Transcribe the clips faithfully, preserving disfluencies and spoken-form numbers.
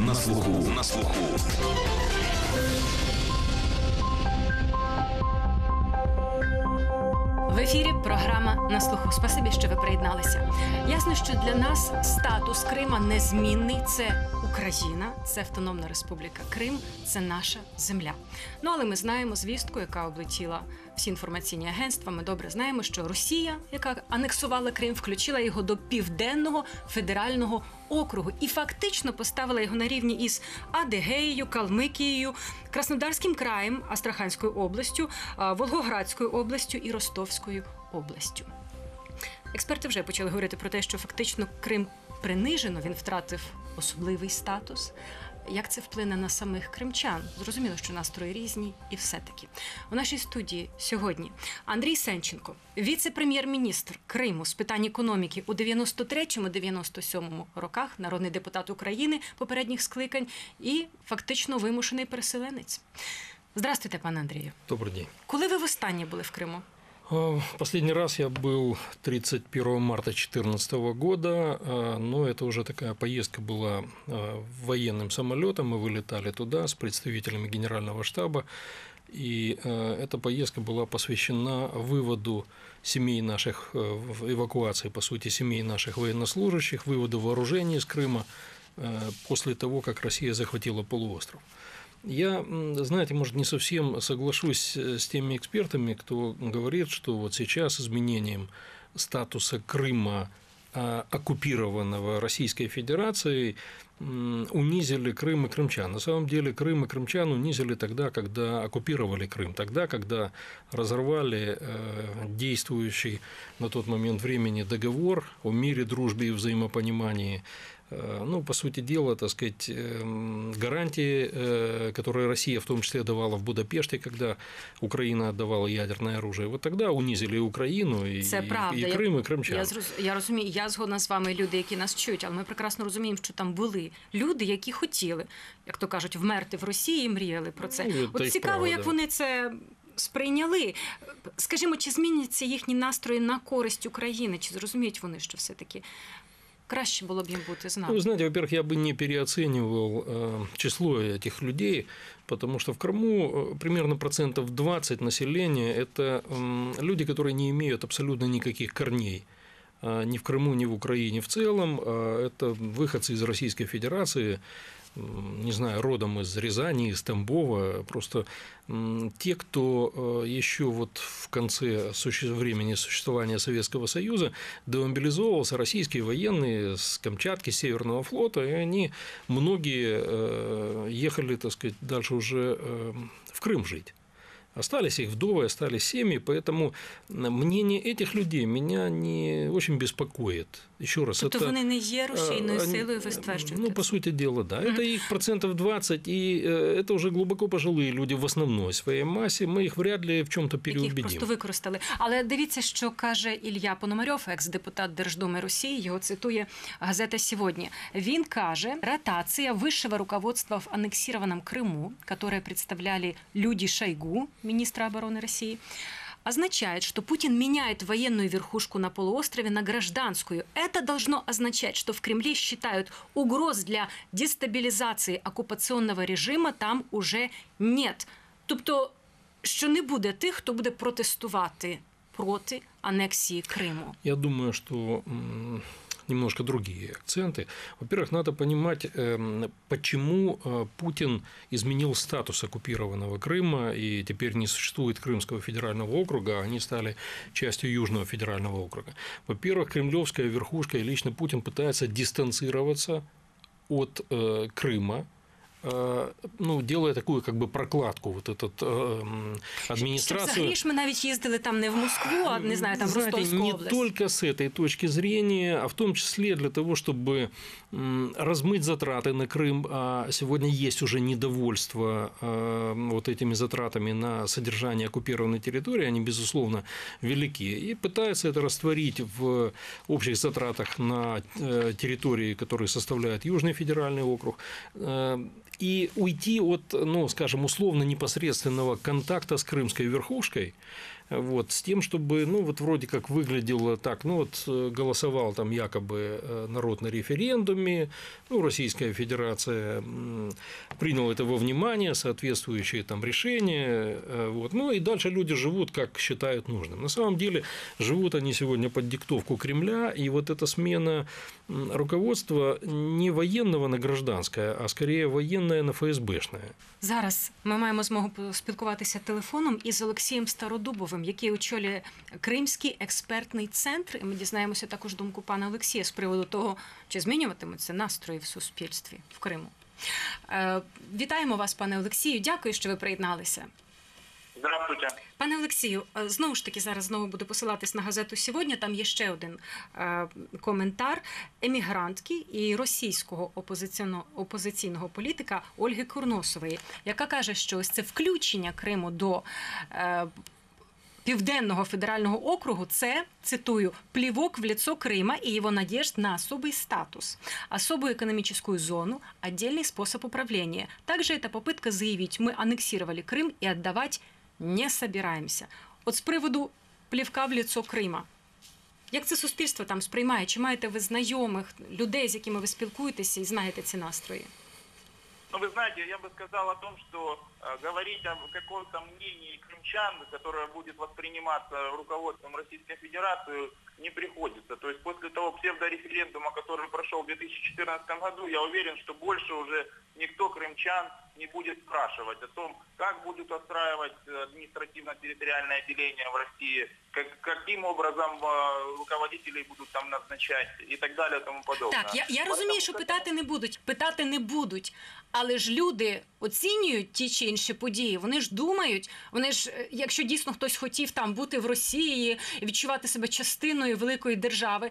На слуху. На слуху. В ефірі програма «На слуху». Спасибі, що ви приєдналися. Ясно, що для нас статус Крима незмінний. Це Україна, це Автономна Республіка Крим, це наша земля. Ну, але ми знаємо звістку, яка облетіла всі інформаційні агентства. Ми добре знаємо, що Росія, яка анексувала Крим, включила його до Південного федерального округу і фактично поставила його на рівні із Адигеєю, Калмикією, Краснодарським краєм, Астраханською областю, Волгоградською областю і Ростовською областю. Експерти вже почали говорити про те, що фактично Крим принижено, він втратив особливий статус. Як це вплине на самих кримчан? Зрозуміло, що настрої різні і все-таки. У нашій студії сьогодні Андрій Сенченко, віце-прем'єр-міністр Криму з питань економіки у дев'яносто третьому - дев'яносто сьомому роках, народний депутат України попередніх скликань і фактично вимушений переселенець. Здравствуйте, пане Андрію. Добрый день. Коли ви востаннє були в Криму? Последний раз я был тридцать первого марта две тысячи четырнадцатого года, но это уже такая поездка была военным самолетом, мы вылетали туда с представителями Генерального штаба, и эта поездка была посвящена выводу семей наших, эвакуации, по сути, семей наших военнослужащих, выводу вооружений из Крыма после того, как Россия захватила полуостров. Я, знаете, может, не совсем соглашусь с теми экспертами, кто говорит, что вот сейчас изменением статуса Крыма, оккупированного Российской Федерацией, унизили Крым и крымчан. На самом деле Крым и крымчан унизили тогда, когда оккупировали Крым, тогда, когда разорвали действующий на тот момент времени договор о мире, дружбе и взаимопонимании. Ну, по сути дела, так сказать, гарантии, которые Россия в том числе давала в Будапеште, когда Украина отдавала ядерное оружие, вот тогда унизили Україну, і, Це правда. і Крим, і кримчан. Я, я, я розумію, я згодна з вами, люди, які нас чують, але ми прекрасно розуміємо, що там були люди, які хотіли, як то кажуть, вмерти в Росії і мріяли про це. Ну, От цікаво, право, як да. вони це сприйняли. Скажімо, чи зміняться їхні настрої на користь України? Чи зрозуміють вони, що все-таки краще було б їм бути з нами? Ну, знаете, во-первых, я бы не переоценивал число этих людей, потому что в Крыму примерно процентов двадцать населения – это люди, которые не имеют абсолютно никаких корней. Ни в Крыму, ни в Украине в целом. Это выходцы из Российской Федерации, не знаю, родом из Рязани, из Тамбова, просто те, кто еще вот в конце времени существования Советского Союза демобилизовывался, российские военные с Камчатки, с Северного флота, и они, многие ехали, так сказать, дальше уже в Крым жить. Остались их вдовы, остались семьи, поэтому мнение этих людей меня не очень беспокоит. Еще раз, тобто это, вони не є рушійною силою, ви стверджуєте? Ну, по сути дела, да. Mm-hmm. Это их процентов двадцать, и это уже глубоко пожилые люди в основной своей массе. Мы их вряд ли в чем-то переубедим. Яких просто використали. Але дивіться, що каже Ілля Пономарьов, екс-депутат Держдуми Росії, його цитує газета «Сьогодні». Він каже, ротация высшего руководства в аннексированном Крыму, которое представляли люди Шойгу, министра обороны России, означает, что Путин меняет военную верхушку на полуострове на гражданскую. Это должно означать, что в Кремле считают, угроз для дестабилизации оккупационного режима там уже нет. Тобто, що не буде тих, хто буде протестувати проти анексії Криму. Я думаю, что немножко другие акценты. Во-первых, надо понимать, почему Путин изменил статус оккупированного Крыма, и теперь не существует Крымского федерального округа, а они стали частью Южного федерального округа. Во-первых, кремлевская верхушка и лично Путин пытается дистанцироваться от Крыма, ну, делая такую как бы прокладку, вот этот э, администрацию. Щоб взагалі ж ми навіть їздили там не в Москву, а, не знаю, там в Ростовскую не область. Не только с этой точки зрения, а в том числе для того, чтобы размыть затраты на Крым, а сегодня есть уже недовольство вот этими затратами на содержание оккупированной территории, они, безусловно, велики, и пытаются это растворить в общих затратах на территории, которые составляют Южный федеральный округ, и уйти от, ну, скажем, условно непосредственного контакта с крымской верхушкой, вот, с тем, чтобы, ну, вот вроде как выглядело так, ну, вот голосовал там якобы народ на референдуме, ну, Российская Федерация приняла это во внимание, соответствующие там решения, вот, ну, и дальше люди живут, как считают нужным. На самом деле, живут они сегодня под диктовку Кремля, и вот эта смена руководства не воєнного на гражданське, а скоріше воєнне на ФСБшне. Зараз ми маємо змогу поспілкуватися телефоном із Олексієм Стародубовим, який очолює Кримський експертний центр. І ми дізнаємося також думку пана Олексія з приводу того, чи змінюватимуться настрої в суспільстві в Криму. Вітаємо вас, пане Олексію. Дякую, що ви приєдналися. Здравствуйте. Пане Олексію, знову ж таки, зараз знову буду посилатись на газету «Сьогодні». Там є ще один е, коментар емігрантки і російського опозиційного, опозиційного політика Ольги Курносової, яка каже, що ось це включення Криму до е, Південного федерального округу – це, цитую, «плевок в лицо Крыма и его надежд на особый статус, особую экономическую зону, отдельный способ управления. Также это попытка заявить, мы аннексировали Крым и отдавать не собираємося». От з приводу плівка в лицо Крима. Як це суспільство там сприймає? Чи маєте ви знайомих, людей, з якими ви спілкуєтеся і знаєте ці настрої? Ну, вы знаете, я бы сказал о том, что э, говорить о каком-то мнении крымчан, которое будет восприниматься руководством Российской Федерации, не приходится. То есть после того псевдореферендума, который прошел в две тысячи четырнадцатом году, я уверен, что больше уже никто крымчан не будет спрашивать о том, как будут отстраивать административно-территориальное отделение в России, как, каким образом э, руководителей будут там назначать и так далее и тому подобное. Так, я, я розумію, що питати не будуть, питати не будуть, але ж люди оцінюють ті чи інші події, вони ж думають, вони ж, якщо дійсно хтось хотів там бути в Росії, відчувати себе частиною великої держави,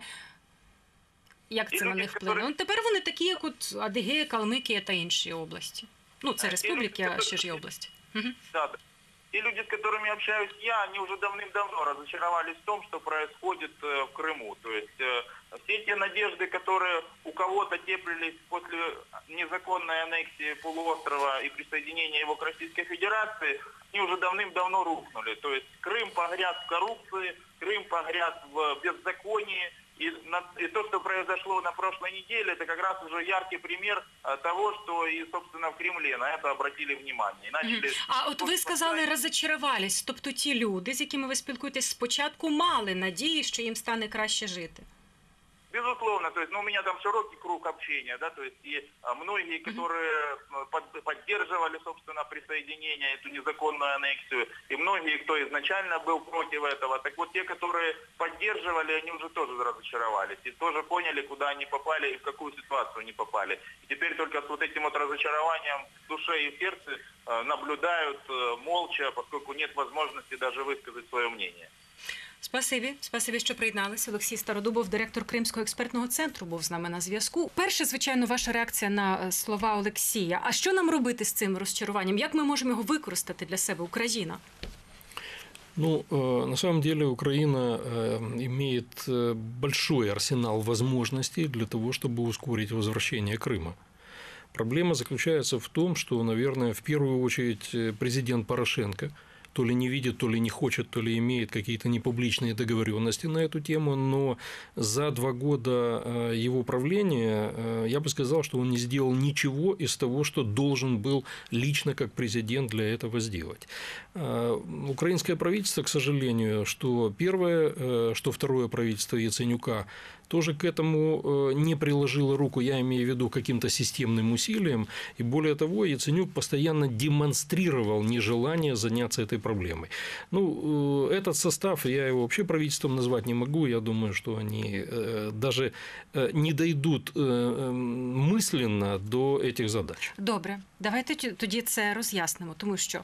як це на них вплине? Ну, тепер вони такі, як от Адигея, Калмикія та інші області. Ну, це республіки, а ще ж є області. Угу. Да, да. Те люди, с которыми общаюсь я, они уже давным-давно разочаровались в том, что происходит в Крыму. То есть все те надежды, которые у кого-то теплились после незаконной аннексии полуострова и присоединения его к Российской Федерации, они уже давным-давно рухнули. То есть Крым погряз в коррупции, Крым погряз в беззаконии. И, на, и то, что произошло на прошлой неделе, это как раз уже яркий пример того, что и, собственно, в Кремле на это обратили внимание. Начали... А от ви сказали, розчарувались, тобто ті люди, з якими ви спілкуєтесь, спочатку мали надії, що їм стане краще жити? Безусловно, то есть, ну, у меня там широкий круг общения, да, то есть и а, многие, которые под, поддерживали, собственно, присоединение, эту незаконную аннексию, и многие, кто изначально был против этого, так вот те, которые поддерживали, они уже тоже разочаровались и тоже поняли, куда они попали и в какую ситуацию они попали. И теперь только с вот этим вот разочарованием в душе и в сердце э, наблюдают э, молча, поскольку нет возможности даже высказать свое мнение. Спасибі, спасибі, що приєдналися. Олексій Стародубов, директор Кримського експертного центру, був з нами на зв'язку. Перше, звичайно, ваша реакція на слова Олексія. А що нам робити з цим розчаруванням? Як ми можемо його використати для себе, Україна? Ну, на самом деле Украина имеет большой арсенал возможностей для того, чтобы ускорить возвращение Крыма. Проблема заключается в том, что, наверное, в первую очередь президент Порошенко то ли не видит, то ли не хочет, то ли имеет какие-то непубличные договоренности на эту тему, но за два года его правления я бы сказал, что он не сделал ничего из того, что должен был лично как президент для этого сделать. Украинское правительство, к сожалению, что первое, что второе правительство Яценюка тоже к этому не приложило руку, я имею в виду каким-то системным усилием, и более того, Яценюк постоянно демонстрировал нежелание заняться этой проблемой. Ну, этот состав, я его вообще правительством назвать не могу, я думаю, что они даже не дойдут мысленно до этих задач. Добре, давайте тоді це роз'яснимо, тому що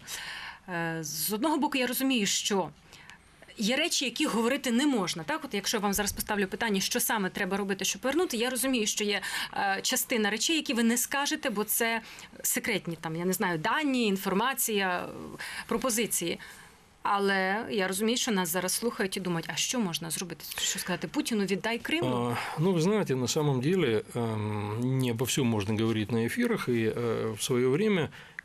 з одного боку я розумію, що є речі, які говорити не можна. Так, от якщо я вам зараз поставлю питання, що саме треба робити, щоб повернути, я розумію, що є е, частина речей, які ви не скажете, бо це секретні, там, я не знаю, дані, інформація, пропозиції. Але я розумію, що нас зараз слухають і думають, а що можна зробити? Що сказати, Путіну віддай Крим? А, ну, вы знаете, на самом деле не обо всем можно говорить на эфирах, и в свое время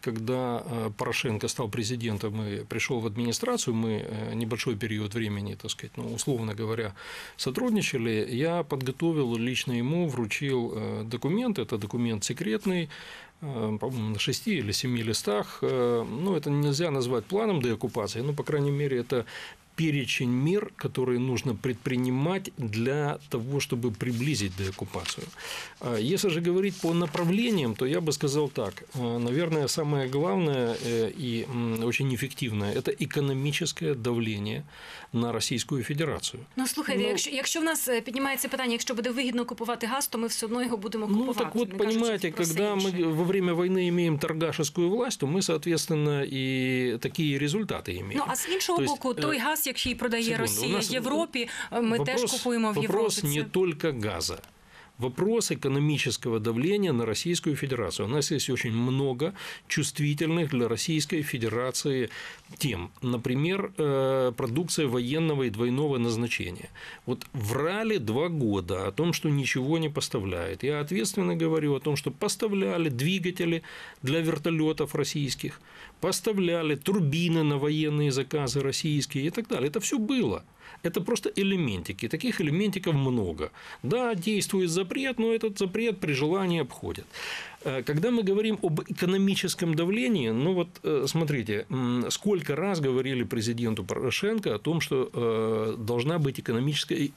когда Порошенко стал президентом и пришел в администрацию, мы небольшой период времени, так сказать, ну, условно говоря, сотрудничали, я подготовил лично ему, вручил документ, это документ секретный, по-моему, на шести или семи листах. Ну, это нельзя назвать планом деоккупации, но, по крайней мере, это перечень мер, которые нужно предпринимать для того, чтобы приблизить деоккупацию. Если же говорить по направлениям, то я бы сказал так. Наверное, самое главное и очень эффективное – это экономическое давление на Російську Федерацію. Ну, слухайте, ну, якщо, якщо в нас піднімається питання, якщо буде вигідно купувати газ, то ми все одно його будемо купувати. Ну, так вот, не понимаете, когда мы во время войны имеем торгашескую власть, то мы, соответственно, и такие результаты имеем. Ну, а з іншого то боку, есть, той газ, який продає секунду, Росія нас Європі, ми вопрос, теж купуємо в Європі. Вопрос не только газа. Вопрос экономического давления на Российскую Федерацию. У нас есть очень много чувствительных для Российской Федерации тем. Например, продукция военного и двойного назначения. Вот врали два года о том, что ничего не поставляет. Я ответственно говорю о том, что поставляли двигатели для вертолетов российских, поставляли турбины на военные заказы российские и так далее. Это все было. Это просто элементики. Таких элементиков много. Да, действует запрет, но этот запрет при желании обходят. Когда мы говорим об экономическом давлении, ну вот смотрите, сколько раз говорили президенту Порошенко о том, что должна быть экономическая,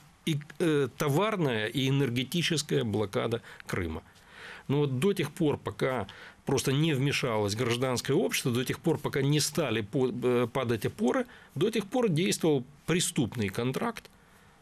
товарная и энергетическая блокада Крыма. Но вот до тех пор, пока просто не вмешалось гражданское общество, до тех пор, пока не стали падать опоры, до тех пор действовал преступный контракт.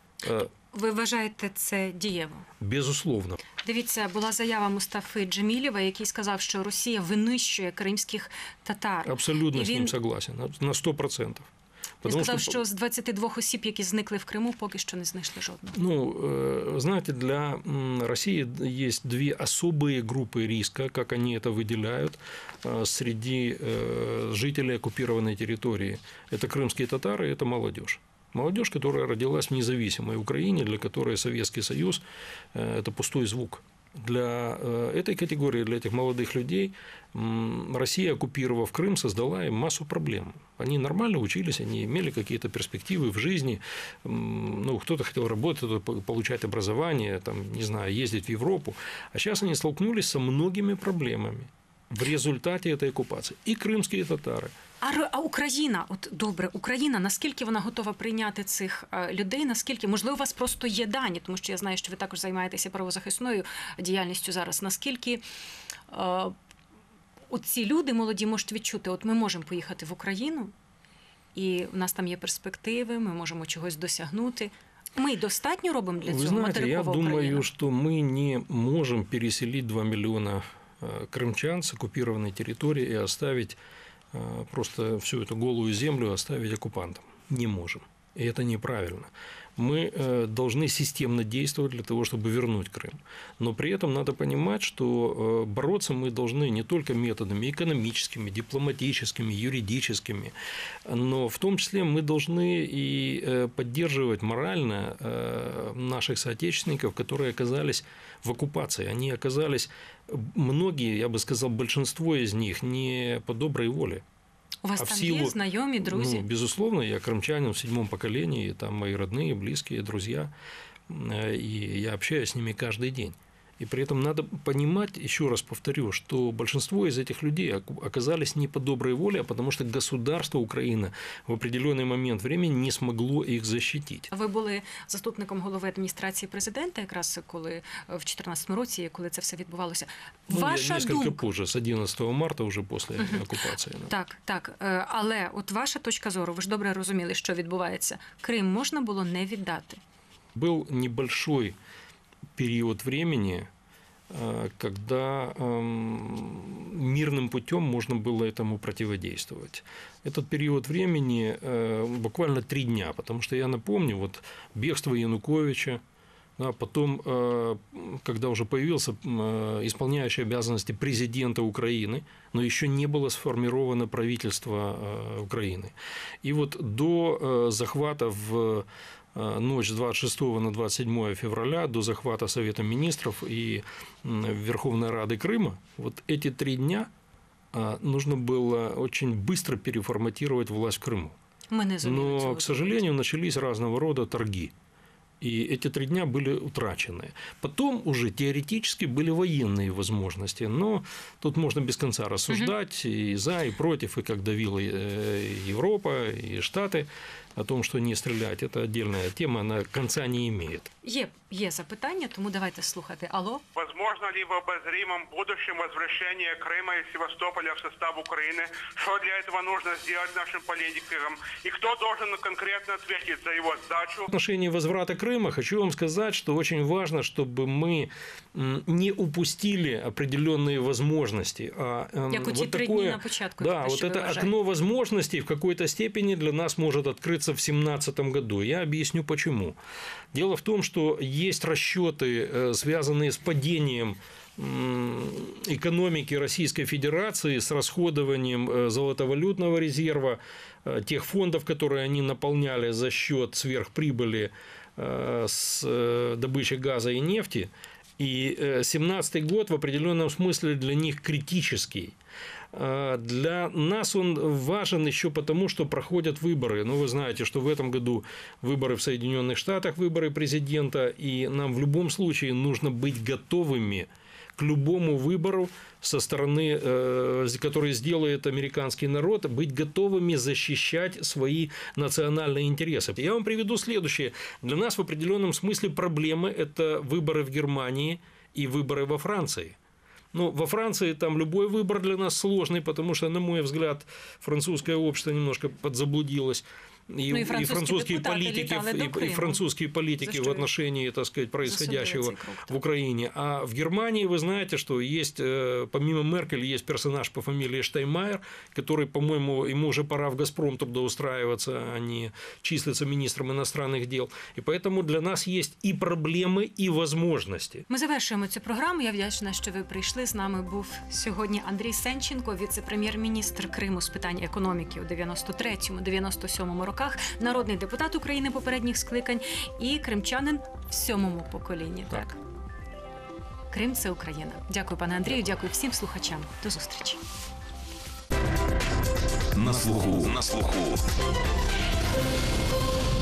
Ви вважаєте це дієво? Безусловно. Дивіться, була заява Мустафи Джемілєва, який сказав, що Росія винищує кримських татар. Абсолютно І з він... ним согласен, на сто процентов. Він сказав, що... що з двадцяти двох осіб, які зникли в Криму, поки що не знайшли жодного. Ну, знаете, для России есть две особые группы риска, как они это выделяют, среди жителей оккупированной территории. Это крымские татары, это молодежь. Молодежь, которая родилась в независимой Украине, для которой Советский Союз – это пустой звук. Для этой категории, для этих молодых людей, Россия, оккупировав Крым, создала им массу проблем. Они нормально учились, они имели какие-то перспективы в жизни. Ну, кто-то хотел работать, кто-то получать образование, там, не знаю, ездить в Европу. А сейчас они столкнулись со многими проблемами в результате этой оккупации. И крымские татары. А, а Україна, от добре, Україна, наскільки вона готова прийняти цих е, людей, наскільки, можливо, у вас просто є дані, тому що я знаю, що ви також займаєтеся правозахисною діяльністю зараз, наскільки е, ці люди молоді можуть відчути, от ми можемо поїхати в Україну, і в нас там є перспективи, ми можемо чогось досягнути. Мы достатньо робимо для цього? Вы знаете, я думаю, Україна? что мы не можем переселить два миллиона крымчан с оккупированной территории и оставить просто всю эту голую землю оставить оккупантам. Не можем. И это неправильно. Мы должны системно действовать для того, чтобы вернуть Крым. Но при этом надо понимать, что бороться мы должны не только методами экономическими, дипломатическими, юридическими, но в том числе мы должны и поддерживать морально наших соотечественников, которые оказались в оккупации. Они оказались, многие, я бы сказал, большинство из них не по доброй воле. У вас а там силу, есть знакомые, друзья? Ну, безусловно, я крымчанин в седьмом поколении, там мои родные, близкие, друзья, и я общаюсь с ними каждый день. И при этом надо понимать, еще раз повторю, что большинство из этих людей оказались не по доброй воле, а потому что государство Украины в определенный момент времени не смогло их защитить. Ви були заступником голови адміністрації президента, якраз коли в дві тисячі чотирнадцятому році, коли це все відбувалося. Ну, Ваша несколько думка... позже, з одинадцятого марта, вже після uh-huh. окупації. Так, так. Але от ваша точка зору, ви ж добре розуміли, що відбувається. Крим можна було не віддати? Був небольшой период времени, когда мирным путем можно было этому противодействовать. Этот период времени буквально три дня, потому что я напомню, вот бегство Януковича, а потом, когда уже появился исполняющий обязанности президента Украины, но еще не было сформировано правительство Украины. И вот до захвата в ночь с двадцать шестого на двадцать седьмое февраля, до захвата Совета министров и Верховной Рады Крыма, вот эти три дня нужно было очень быстро переформатировать власть в Крыму. Мы не Но, к сожалению, начались разного рода торги. И эти три дня были утрачены. Потом уже теоретически были военные возможности, но тут можно без конца рассуждать угу. и за, и против, и как давила Европа, и Штаты о том, что не стрелять. Это отдельная тема, она конца не имеет. Є, є запитання, тому давайте слухати. Алло? Возможно ли в обозримом будущем возвращение Крыма и Севастополя в состав Украины? Что для этого нужно сделать нашим политикам? И кто должен конкретно ответить за его сдачу? В отношении возврата Крыма хочу вам сказать, что очень важно, чтобы мы не упустили определенные возможности. А Як у ті вот три такое, дні на початку. да, вот это окно возможностей в какой-то степени для нас может открыться в две тысячи семнадцатом году. Я объясню почему. Дело в том, что есть расчеты, связанные с падением экономики Российской Федерации, с расходованием золотовалютного резерва, тех фондов, которые они наполняли за счет сверхприбыли с добычи газа и нефти. И семнадцатый год в определенном смысле для них критический. Для нас он важен еще потому, что проходят выборы. Ну, вы знаете, что в этом году выборы в Соединенных Штатах, выборы президента, и нам в любом случае нужно быть готовыми к любому выбору со стороны, который сделает американский народ, быть готовыми защищать свои национальные интересы. Я вам приведу следующее. Для нас в определенном смысле проблемы – это выборы в Германии и выборы во Франции. Ну, во Франции там любой выбор для нас сложный, потому что, на мой взгляд, французское общество немножко подзаблудилось. И, ну, и, французские, и французские политики, и, и французские политики в отношении, так сказать, происходящего в Украине. А в Германии вы знаете, что есть, помимо Меркель, есть персонаж по фамилии Штайнмайер, который, по-моему, ему уже пора в «Газпром» туда устраиваться, а не числиться министром иностранных дел. И поэтому для нас есть и проблемы, і возможності. Ми завершуємо цю програму. Я вдячна, що ви прийшли. З нами був сьогодні Андрій Сенченко, віце-прем'єр-міністр Криму з питань економіки у дев'яносто третьому - дев'яносто сьомому роках, народний депутат України попередніх скликань і кримчанин в сьомому поколінні. Так. Крим – це Україна. Дякую, пане Андрію, дякую всім слухачам. До зустрічі. На слуху. На слуху.